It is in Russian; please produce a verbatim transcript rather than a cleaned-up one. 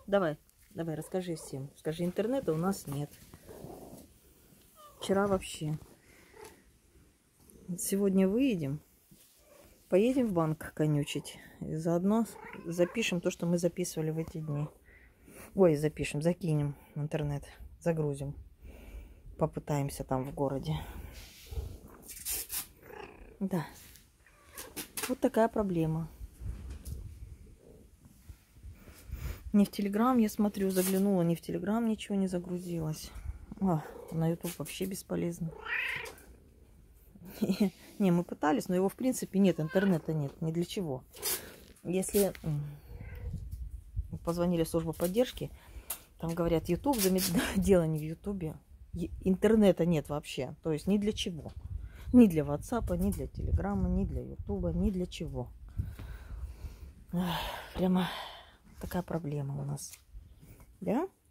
Давай, давай, расскажи всем. Скажи, интернета у нас нет. Вчера вообще. Сегодня выедем. Поедем в банк конючить. И заодно запишем то, что мы записывали в эти дни. Ой, запишем, закинем в интернет. Загрузим. Попытаемся там в городе. Да. Вот такая проблема. Не в Телеграм, я смотрю, заглянула, не в Телеграм ничего не загрузилось. А, на YouTube вообще бесполезно. Не, мы пытались, но его в принципе нет, интернета нет, ни для чего. Если позвонили в службу поддержки, там говорят, YouTube, дело не в YouTube, интернета нет вообще, то есть ни для чего. Ни для WhatsApp, ни для Телеграма, ни для YouTube, ни для чего. Прямо такая проблема у нас. Да?